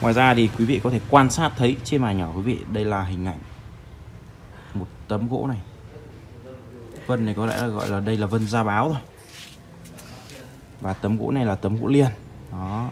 Ngoài ra thì quý vị có thể quan sát thấy trên màn nhỏ quý vị, đây là hình ảnh một tấm gỗ này. Vân này có lẽ là gọi là đây là vân gia báo rồi. Và tấm gỗ này là tấm gỗ liền. Đó.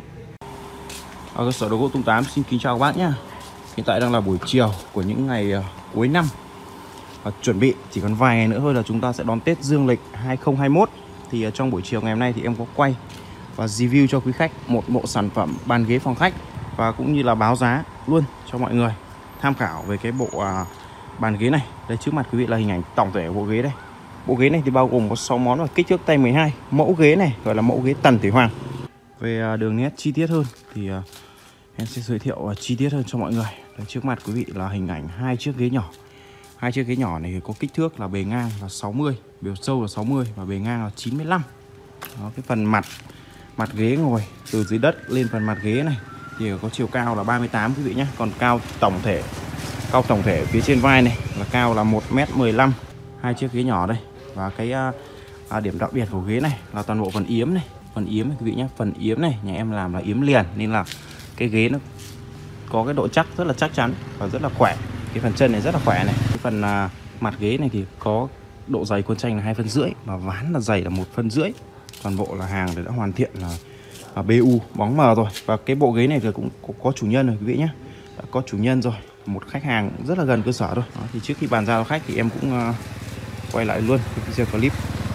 Ở cơ sở đồ gỗ Tung 8 xin kính chào các bác nhé. Hiện tại đang là buổi chiều của những ngày cuối năm. Và chuẩn bị chỉ còn vài ngày nữa thôi là chúng ta sẽ đón Tết Dương lịch 2021. Thì trong buổi chiều ngày hôm nay thì em có quay và review cho quý khách một bộ sản phẩm bàn ghế phòng khách, và cũng như là báo giá luôn cho mọi người tham khảo về cái bộ bàn ghế này. Đây trước mặt quý vị là hình ảnh tổng thể của bộ ghế đây. Bộ ghế này thì bao gồm có 6 món và kích thước tay 12. Mẫu ghế này gọi là mẫu ghế Tần Thủy Hoàng. Về đường nét chi tiết hơn thì em sẽ giới thiệu chi tiết hơn cho mọi người. Đây trước mặt quý vị là hình ảnh hai chiếc ghế nhỏ. Hai chiếc ghế nhỏ này có kích thước là bề ngang là 60, bề sâu là 60 và bề ngang là 95. Đó, cái phần mặt ghế ngồi từ dưới đất lên phần mặt ghế này thì có chiều cao là 38 quý vị nhé. Còn cao tổng thể phía trên vai này là cao là 1m15. Hai chiếc ghế nhỏ đây. Và cái điểm đặc biệt của ghế này là toàn bộ phần yếm này. Phần yếm này quý vị nhé. Phần yếm này nhà em làm là yếm liền, nên là cái ghế nó có cái độ chắc rất là chắc chắn và rất là khỏe. Cái phần chân này rất là khỏe này. Cái phần mặt ghế này thì có độ dày khuôn tranh là 2,5 phân và ván là dày là 1,5 phân. Toàn bộ là hàng đã hoàn thiện là BU bóng mờ rồi. Và cái bộ ghế này thì cũng có chủ nhân rồi quý vị nhé. Đã có chủ nhân rồi. Một khách hàng rất là gần cơ sở thôi. Đó, thì trước khi bàn giao cho khách thì em cũng quay lại luôn cái video clip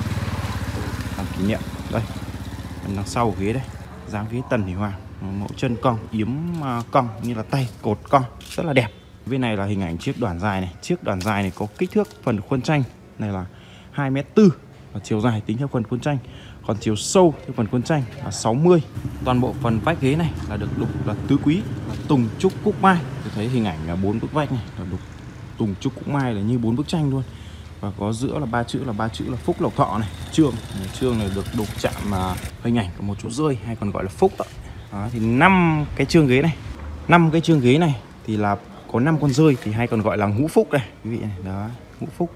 làm kỷ niệm. Đây, phần đằng sau của ghế đây, dáng ghế Tần Thủy Hoàng, mẫu chân cong, yếm cong như là tay cột cong rất là đẹp. Bên này là hình ảnh chiếc đoàn dài này. Chiếc đoàn dài này có kích thước phần khuôn tranh này là 2m4 và chiều dài tính theo phần khuôn tranh. Còn chiều sâu theo phần khuôn tranh là 60. Toàn bộ phần vách ghế này là được đục là tứ quý, là tùng trúc cúc mai. Tôi thấy hình ảnh là 4 bức vách này là đục tùng trúc cúc mai là như 4 bức tranh luôn. Và có giữa là ba chữ là Phúc Lộc Thọ này. Trương này được đục chạm hình ảnh của một chú rơi hay còn gọi là Phúc đó. Đó, thì 5 cái chương ghế này, 5 cái chương ghế này thì là có 5 con rơi thì hay còn gọi là ngũ phúc đây quý vị này. Đó, ngũ phúc.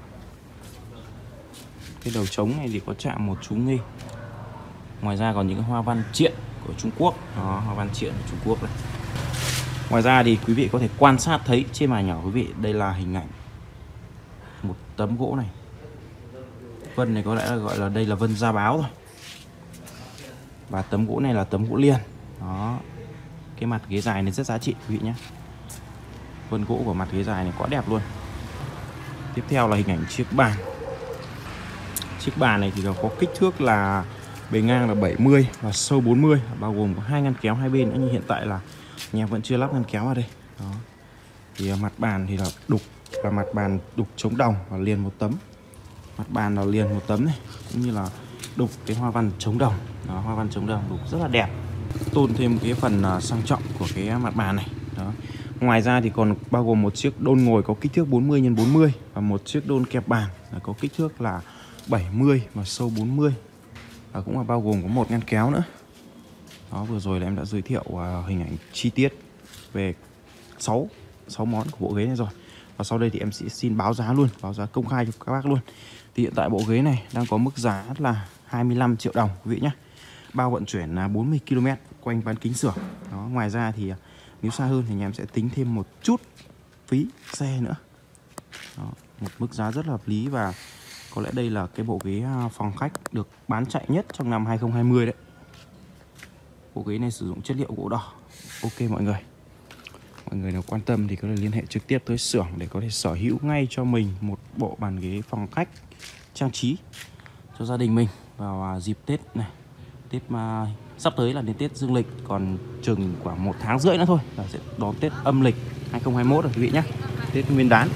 Cái đầu trống này thì có chạm một chú nghi. Ngoài ra còn những cái hoa văn triện của Trung Quốc. Đó, hoa văn triện của Trung Quốc đây. Ngoài ra thì quý vị có thể quan sát thấy trên màn nhỏ quý vị, đây là hình ảnh một tấm gỗ này. Vân này có lẽ là gọi là đây là vân gia báo rồi. Và tấm gỗ này là tấm gỗ liền. Đó. Cái mặt ghế dài này rất giá trị quý vị nhé. Vân gỗ của mặt ghế dài này quá đẹp luôn. Tiếp theo là hình ảnh chiếc bàn. Chiếc bàn này thì có kích thước là bề ngang là 70 và sâu 40, bao gồm có 2 ngăn kéo hai bên nữa, nhưng hiện tại là nhà vẫn chưa lắp ngăn kéo vào đây. Đó. Thì mặt bàn thì là đục, và mặt bàn đục chống đồng và liền một tấm. Mặt bàn là liền một tấm này, cũng như là đục cái hoa văn chống đồng. Đó, hoa văn chống đồng đục rất là đẹp. Tôn thêm cái phần sang trọng của cái mặt bàn này. Đó. Ngoài ra thì còn bao gồm một chiếc đôn ngồi có kích thước 40 x 40 và một chiếc đôn kẹp bàn là có kích thước là 70 và sâu 40. Và cũng là bao gồm có một ngăn kéo nữa. Đó, vừa rồi là em đã giới thiệu hình ảnh chi tiết về 6 món của bộ ghế này rồi. Và sau đây thì em sẽ xin báo giá luôn, báo giá công khai cho các bác luôn. Thì hiện tại bộ ghế này đang có mức giá là 25 triệu đồng quý vị nhé. Bao vận chuyển là 40 km quanh bán kính xưởng. Đó, ngoài ra thì nếu xa hơn thì nhà em sẽ tính thêm một chút phí xe nữa. Đó, một mức giá rất là hợp lý, và có lẽ đây là cái bộ ghế phòng khách được bán chạy nhất trong năm 2020 đấy. Bộ ghế này sử dụng chất liệu gỗ đỏ. Ok mọi người nào quan tâm thì có thể liên hệ trực tiếp tới xưởng để có thể sở hữu ngay cho mình một bộ bàn ghế phòng khách trang trí cho gia đình mình vào dịp Tết này. Tết mà sắp tới là đến Tết Dương lịch, còn chừng khoảng 1 tháng rưỡi nữa thôi là sẽ đón Tết âm lịch 2021 rồi quý vị nhé. Tết Nguyên đán.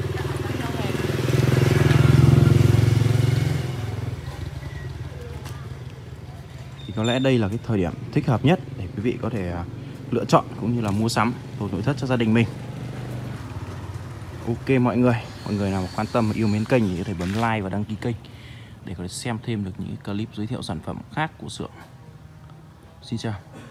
Thì có lẽ đây là cái thời điểm thích hợp nhất để quý vị có thể lựa chọn cũng như là mua sắm đồ nội thất cho gia đình mình. Ok mọi người nào mà quan tâm và yêu mến kênh thì có thể bấm like và đăng ký kênh để có thể xem thêm được những clip giới thiệu sản phẩm khác của xưởng. Xin chào.